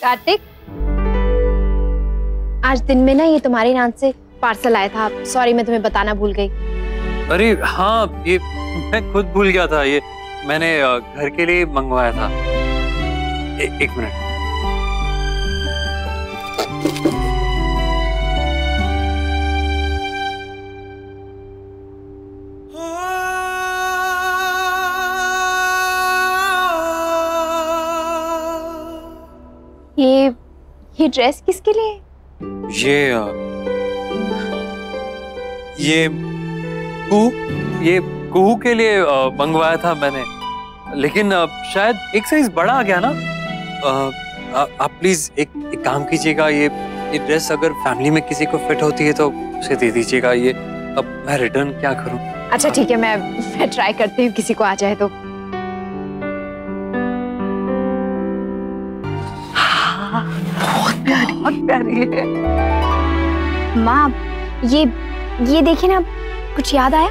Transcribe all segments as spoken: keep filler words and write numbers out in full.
कार्तिक, आज दिन में ना ये तुम्हारे नाम से पार्सल आया था। सॉरी, मैं तुम्हें बताना भूल गई। अरे हाँ, ये मैं खुद भूल गया था। ये मैंने घर के लिए मंगवाया था। ए, एक मिनट। ये ये ड्रेस किसके लिए? ये ये कुहू ये कुहू के लिए मंगवाया था मैंने, लेकिन शायद एक साइज बड़ा आ गया ना। आ, आप प्लीज एक, एक काम कीजिएगा, ये ये ड्रेस अगर फैमिली में किसी को फिट होती है तो उसे दे दीजिएगा। ये अब मैं रिटर्न क्या करूं? अच्छा ठीक है, मैं मैं ट्राई करती हूँ, किसी को आ जाए तो। बहुत प्यारी, बहुत प्यारी है। माँ, ये ये देखिए ना, कुछ याद आया?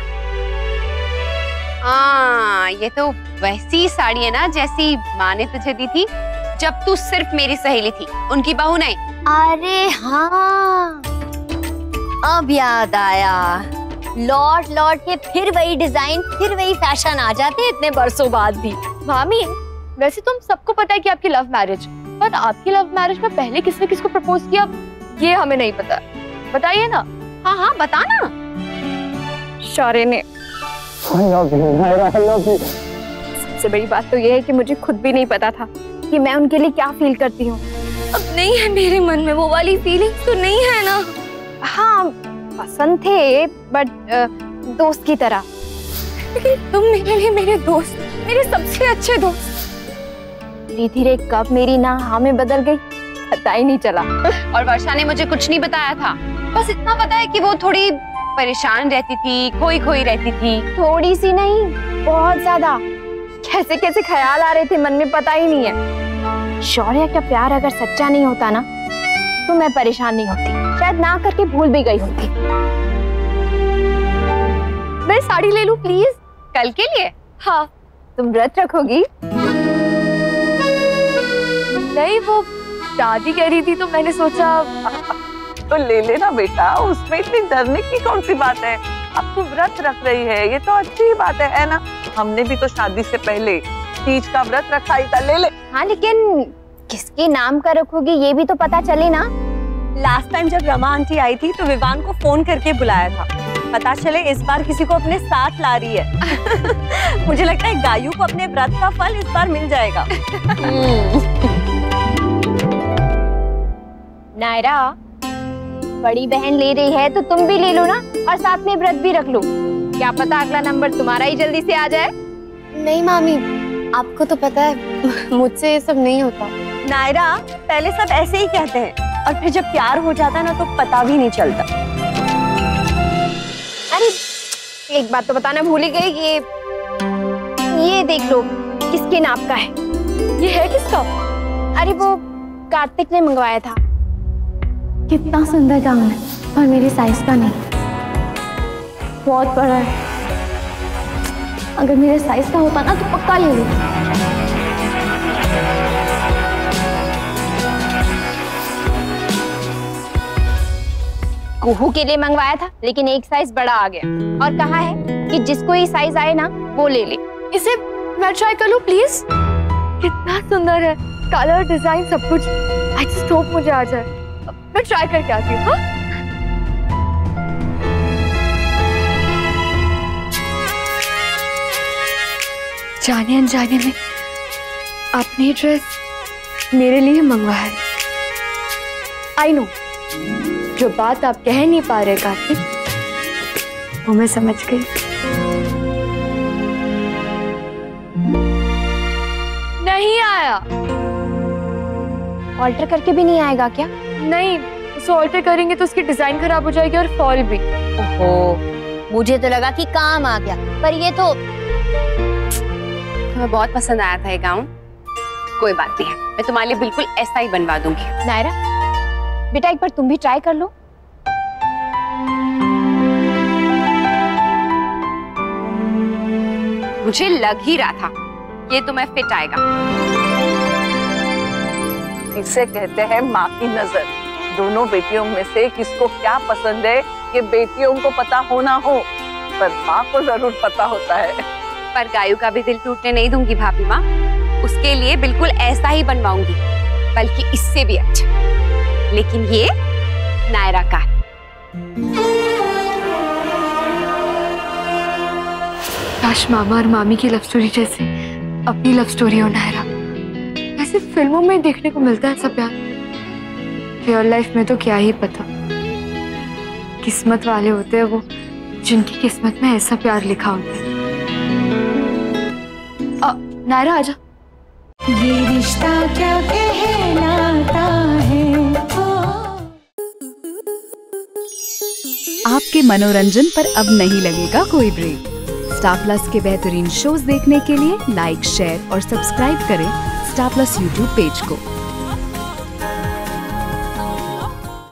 हाँ, ये तो वैसी साड़ी है ना जैसी माँ ने तुझे दी थी जब तू सिर्फ मेरी सहेली थी, उनकी बहू नहीं। अरे हाँ, अब याद आया। लौट लौट के फिर वही डिजाइन, फिर वही फैशन आ जाते हैं इतने बरसों बाद भी। मामी, वैसे तुम सबको पता है कि आपकी लव मैरिज, पर आपकी लव मैरिज में पहले किसने किसको प्रपोज किया ये हमें नहीं पता। बताइए ना। हाँ हाँ बता ना। शौर्य ने। सबसे बड़ी बात तो ये है कि मुझे खुद भी नहीं पता था कि मैं उनके लिए क्या फील करती हूँ। अब नहीं है मेरे मन में वो वाली फीलिंग तो नहीं है ना। हाँ, पसंद थे बट दोस्त की तरह। लेकिन तुम मेरे लिए मेरे दोस्त, मेरे सबसे अच्छे दोस्त। धीरे धीरे कब मेरी ना हाँ में बदल गई पता ही नहीं चला। और वर्षा ने मुझे कुछ नहीं बताया था, बस इतना पता है कि वो थोड़ी परेशान रहती थी, खोई खोई रहती थी। थोड़ी सी नहीं, बहुत ज्यादा। कैसे कैसे ख्याल आ रहे थे मन में पता ही नहीं है। शौर्य का प्यार अगर सच्चा नहीं होता ना तो मैं परेशान नहीं होती, शायद ना करके भूल भी गई होती। मैं साड़ी ले लूं प्लीज? कल के लिए? हाँ। तुम व्रत रखोगी? नहीं, वो दादी कह रही थी तो मैंने सोचा। तो ले लेना बेटा, उसमें इतनी डरने की कौन सी बात है। अब तू व्रत रख रही है, ये तो अच्छी बात है, है ना। हमने भी तो शादी से पहले तीज का व्रत रखा ही था, ले ले। हाँ, लेकिन किसके नाम का रखोगी ये भी तो पता चले ना। लास्ट टाइम जब रमा आंटी आई थी तो विवान को फोन करके बुलाया था, पता चले इस बार किसी को अपने साथ ला रही है। मुझे लगता है गायू को अपने व्रत का फल इस बार मिल जाएगा। नायरा, बड़ी बहन ले रही है तो तुम भी ले लो ना, और साथ में व्रत भी रख लो। क्या पता अगला नंबर तुम्हारा ही जल्दी से आ जाए। नहीं मामी, आपको तो पता है मुझसे ये सब नहीं होता। नायरा, पहले सब ऐसे ही कहते हैं और फिर जब प्यार हो जाता है ना तो पता भी नहीं चलता। अरे एक बात तो बताना भूल ही गई, ये ये देख लो किसके नाप का है। ये है किसका? अरे वो कार्तिक ने मंगवाया था। कितना सुंदर गाउन है, और मेरी साइज का नहीं, बहुत बड़ा है। अगर मेरे साइज का होता ना तो पक्का ले लूं। कुहू के लिए मंगवाया था लेकिन एक साइज बड़ा आ गया, और कहा है कि जिसको ये साइज आए ना वो ले ले। इसे मैं ट्राई कर लूं प्लीज? कितना सुंदर है, कलर, डिजाइन, सब कुछ। आई जस्ट होप मुझे आ जाए। मैं ट्राई करके आती हूँ। जाने अनजाने में आपने ड्रेस मेरे लिए मंगवाया है। आई नो, जो बात आप कह नहीं पा रहे कार्तिक, वो मैं समझ गई। नहीं आया। ऑल्टर करके भी नहीं आएगा क्या? नहीं, उसे ऑल्टर करेंगे तो उसकी डिजाइन खराब हो जाएगी और फॉल भी। ओहो, मुझे तो लगा कि काम आ गया, पर ये तो तुम्हें बहुत पसंद आया था ये गाउन। कोई बात नहीं है, मैं तुम्हारे लिए बिल्कुल ऐसा ही बनवा दूंगी। नायरा बेटा, एक बार तुम भी ट्राई कर लो। मुझे लग ही रहा था ये तुम्हें फिट आएगा। इसे कहते हैं माँ की नजर। दोनों बेटियों में से किसको क्या पसंद है ये बेटियों को पता होना हो, पर माँ को जरूर पता होता है। पर गायू का भी दिल टूटने नहीं दूंगी भाभी माँ, उसके लिए बिल्कुल ऐसा ही बनवाऊंगी, बल्कि इससे भी अच्छा। लेकिन ये नायरा का। काश मामा और मामी की लव स्टोरी जैसे अपनी लव स्टोरी हो नायरा। ऐसे फिल्मों में देखने को मिलता है ऐसा प्यार, रियल लाइफ में तो क्या ही पता। किस्मत वाले होते हैं वो जिनकी किस्मत में ऐसा प्यार लिखा होता है। आ, नायरा आजा। ये रिश्ता क्या कहलाता है। आपके मनोरंजन पर अब नहीं लगेगा कोई ब्रेक। स्टार प्लस के बेहतरीन शोज देखने के लिए लाइक, शेयर और सब्सक्राइब करें स्टार प्लस यूट्यूब पेज को।